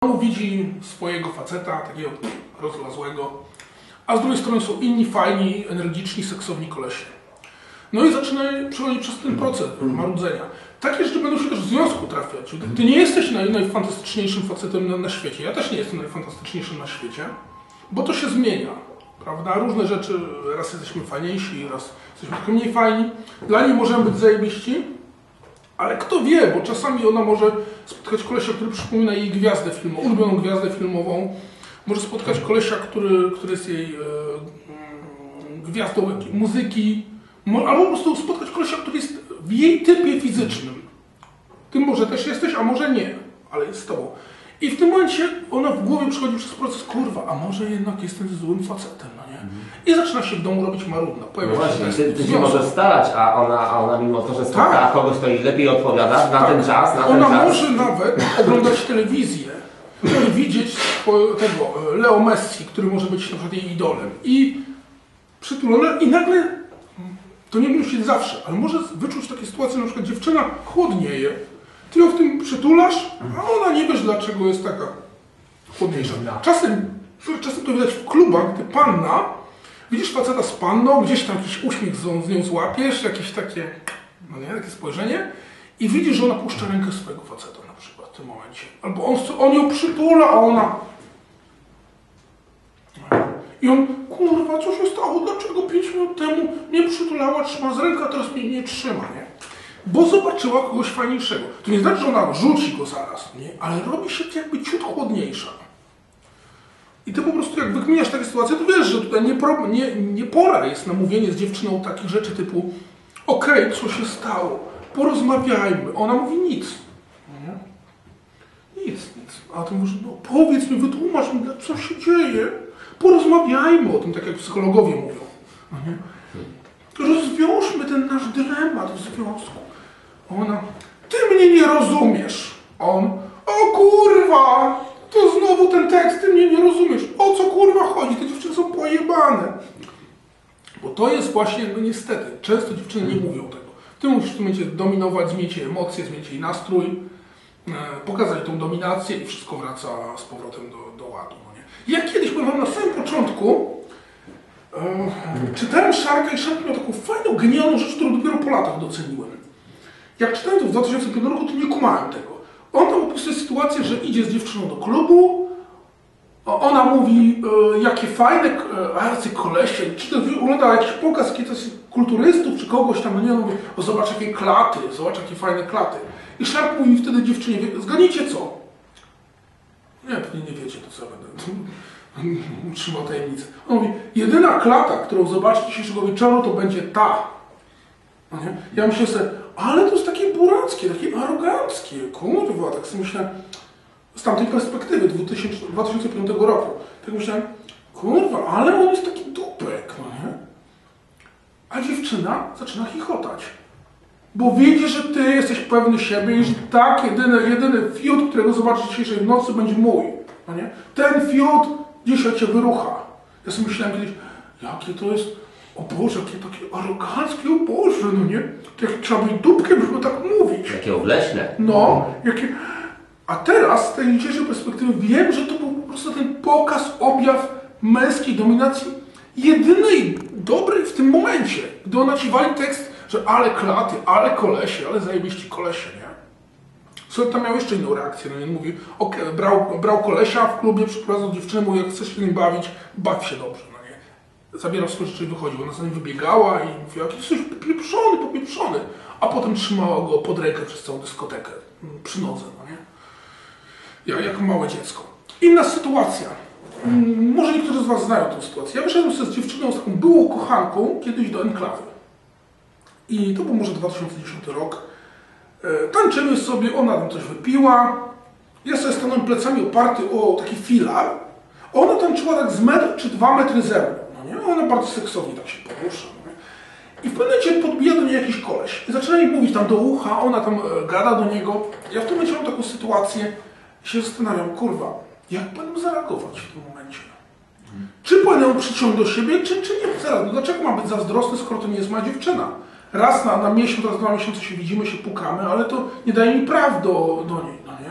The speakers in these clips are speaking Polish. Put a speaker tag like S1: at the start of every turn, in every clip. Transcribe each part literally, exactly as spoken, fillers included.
S1: widzi swojego faceta, takiego rozlazłego, a z drugiej strony są inni fajni, energiczni, seksowni kolesie. No i zaczyna przechodzić przez ten proces marudzenia. Takie rzeczy będą się też w związku trafiać. Ty nie jesteś naj, najfantastyczniejszym facetem na, na świecie. Ja też nie jestem najfantastyczniejszym na świecie, bo to się zmienia. Prawda? Różne rzeczy, raz jesteśmy fajniejsi, raz jesteśmy trochę mniej fajni. Dla niej możemy być zajebiści, ale kto wie, bo czasami ona może spotkać kolesia, który przypomina jej gwiazdę filmową, ulubioną gwiazdę filmową. Może spotkać kolesia, który, który jest jej e, gwiazdą muzyki, albo po prostu spotkać kolesia, który jest w jej typie fizycznym. Ty może też jesteś, a może nie, ale jest z tobą. I w tym momencie ona w głowie przechodzi przez proces, kurwa, a może jednak jestem złym facetem, no nie? I zaczyna się w domu robić marudna.
S2: No właśnie, ty, ty się możesz starać, a ona, a ona mimo to, że spotkała
S1: tak.
S2: kogoś, kto jej lepiej odpowiada na tak. ten czas, na
S1: ona
S2: ten czas.
S1: może nawet oglądać telewizję i widzieć tego Leo Messi, który może być na przykład jej idolem. I przytulona i nagle, to nie musi zawsze, ale może wyczuć takie sytuacje, na przykład dziewczyna chłodnieje, ty ją w tym przytulasz, a ona nie wiesz dlaczego jest taka chłodniejsza. Czasem, czasem to widać w klubach, gdy panna, widzisz faceta z panną, gdzieś tam jakiś uśmiech z, z nią złapiesz, jakieś takie, no nie, takie spojrzenie i widzisz, że ona puszcza rękę swojego faceta na przykład w tym momencie. Albo on, on ją przytula, a ona... I on, kurwa, co się stało? Dlaczego pięć minut temu mnie przytulała, trzyma z ręka, a teraz mnie nie trzyma, nie? Bo zobaczyła kogoś fajniejszego. To nie znaczy, że ona rzuci go zaraz, nie? Ale robi się jakby ciut chłodniejsza. I ty po prostu jak wykminiasz takie sytuacje, to wiesz, że tutaj nie, pro, nie, nie pora jest na mówienie z dziewczyną takich rzeczy typu okej, okay, co się stało? Porozmawiajmy. Ona mówi nic. Nie? Nic, nic. A ty mówisz, no powiedz mi, wytłumacz mi, co się dzieje. Porozmawiajmy o tym, tak jak psychologowie mówią. No nie? Rozwiążmy ten nasz dylemat w związku. Ona, ty mnie nie rozumiesz. On, o kurwa, to znowu ten tekst, ty mnie nie rozumiesz. O co kurwa chodzi? Te dziewczyny są pojebane. Bo to jest właśnie, no niestety, często dziewczyny nie mówią tego. Ty musisz w tym momencie dominować, zmienić jej emocje, zmienić jej nastrój, e, pokazać tą dominację i wszystko wraca z powrotem do, do ładu. No nie? Ja kiedyś, powiem wam, na samym początku e, czytałem Szarka i Szark miał taką fajną, genialną rzecz, którą dopiero po latach doceniłem. Jak czytałem to w dwa tysiące piątym roku, to nie kumałem tego. On tam opisuje sytuację, że idzie z dziewczyną do klubu, ona mówi, e, jakie fajne e, arcy kolesie, czy to wygląda jakiś pokaz jakichś kulturystów, czy kogoś tam, no nie, on mówi, o zobacz jakie klaty, zobacz jakie fajne klaty. I Szark mówi wtedy dziewczynie, zgadnijcie co? Nie, pewnie nie wiecie, to co ja będę utrzymał tajemnicę. On mówi, jedyna klata, którą zobaczycie dzisiejszego wieczoru, to będzie ta. No nie? Ja myślę sobie, ale to jest takie burackie, takie aroganckie, kurwa, tak sobie myślałem, z tamtej perspektywy dwa tysiące piątego roku. Tak myślałem, kurwa, ale on jest taki dupek, no nie? A dziewczyna zaczyna chichotać. Bo widzi, że ty jesteś pewny siebie i że tak, jedyny, jedyny fiut, którego zobaczysz dzisiejszej nocy, będzie mój. No nie? Ten fiut dzisiaj cię wyrucha. Ja sobie myślałem kiedyś, jakie to jest, o Boże, jakie takie aroganckie, o Boże, no nie? To jak trzeba być dupkiem, żeby tak mówić.
S2: Jakie obleśne.
S1: No, jakie... A teraz, z tej dzisiejszej perspektywy, wiem, że to był po prostu ten pokaz, objaw męskiej dominacji jedynej dobrej w tym momencie. Gdy ona ci wali tekst, że ale klaty, ale kolesie, ale zajebiści kolesie, nie? Sobie tam miał jeszcze inną reakcję, no nie? Mówi, okej, okay, brał, brał kolesia w klubie, przyprowadzał dziewczynę, mówi, jak chcesz się nim bawić, baw się dobrze, no nie? Zabierał swoje rzeczy i wychodził. Ona za nim wybiegała i mówiła, jaki jesteś popieprzony, popieprzony. A potem trzymała go pod rękę przez całą dyskotekę, przy nodze, no nie? Ja, jako małe dziecko. Inna sytuacja. Może niektórzy z was znają tę sytuację. Ja wyszedłem sobie z dziewczyną, z taką byłą kochanką, kiedyś do enklawy. I to był może dwa tysiące dziesiąty rok. E, tańczymy sobie, ona tam coś wypiła. Ja sobie stanąłem plecami oparty o taki filar. A ona tańczyła tak z metr czy dwa metry ze mną. No nie? Ona bardzo seksownie tak się porusza. No nie? I w pewnym momencie podbija do niej jakiś koleś. I zaczyna jej mówić tam do ucha, ona tam e, gada do niego. Ja w tym momencie mam taką sytuację i się zastanawiam, kurwa, jak powinienem zareagować w tym momencie? Hmm. Czy powinienem przyciągnąć do siebie, czy, czy nie? Zaraz, no dlaczego mam być zazdrosny, skoro to nie jest moja dziewczyna? Raz na, na miesiąc, raz na dwa miesiące się widzimy, się pukamy, ale to nie daje mi praw do, do niej, no nie?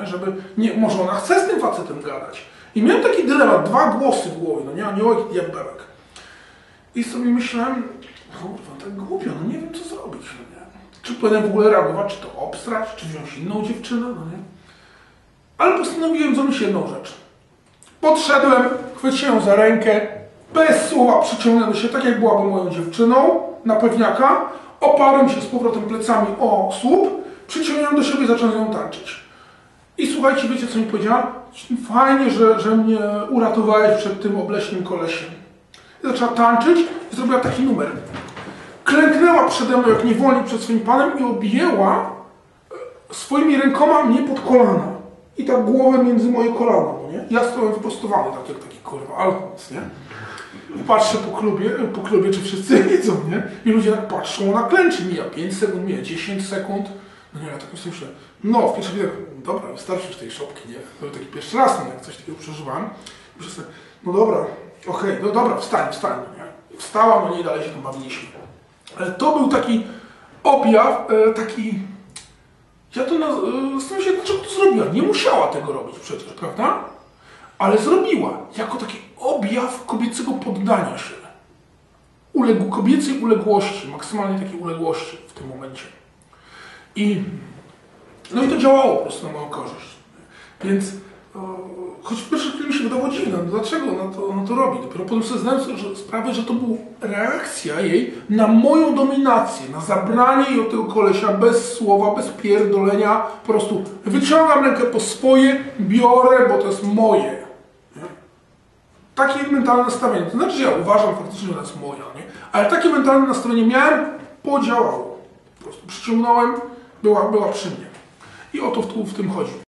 S1: nie? Żeby, nie, może ona chce z tym facetem gadać. I miałem taki dylemat, dwa głosy w głowie, no nie, aniołek i diabełek. I sobie myślałem, kurwa, tak głupio, no nie wiem co zrobić, no nie? Czy powinienem w ogóle reagować, czy to obstrać, czy wziąć inną dziewczynę, no nie? Ale postanowiłem zrobić jedną rzecz. Podszedłem, chwyciłem ją za rękę, bez słowa przyciągnąłem się, tak jak byłaby moją dziewczyną, na pewniaka, oparłem się z powrotem plecami o słup, przyciągnąłem do siebie i zacząłem ją tańczyć. I słuchajcie, wiecie co mi powiedziała? Fajnie, że, że mnie uratowałeś przed tym obleśnym kolesiem. I zaczęła tańczyć i zrobiła taki numer. Klęknęła przede mną jak niewolnik przed swoim panem i objęła swoimi rękoma mnie pod kolana. I tak głowę między moje kolana, no nie? Ja stałem wyprostowany, tak jak taki kurwa alfons, nie? I patrzę po klubie, po klubie, czy wszyscy widzą, nie? I ludzie tak patrzą, ona klęczy, mija pięć sekund, mija dziesięć sekund. No nie, ja tak sobie myślę, no w pierwszej chwili, dobra, wystarczy już tej szopki, nie? To był taki pierwszy raz, no, jak coś takiego przeżywałem. Myślę sobie, no dobra, okej, okay, no dobra, wstań, wstań, nie? I wstała, no nie, dalej się tam bawiliśmy. Ale to był taki objaw, e, taki... Ja to zastanawiam się, dlaczego to zrobiła. Nie musiała tego robić przecież, prawda? Ale zrobiła, jako taki objaw kobiecego poddania się. Uległ, kobiecej uległości, maksymalnej takiej uległości w tym momencie. I, no i to działało po prostu na moją korzyść. Więc, e, choć w pierwszej chwili mi się wydawało dziwne, no dlaczego ona to, ona to robi? Dopiero potem sobie zdałem sobie sprawę, że to była reakcja jej na moją dominację, na zabranie jej od tego kolesia bez słowa, bez pierdolenia. Po prostu wyciągam rękę po swoje, biorę, bo to jest moje. Nie? Takie mentalne nastawienie. To znaczy, że ja uważam faktycznie, że ona jest moja, nie? Ale takie mentalne nastawienie miałem, podziałało. Po prostu przyciągnąłem, była, była przy mnie. I o to w, w tym chodzi.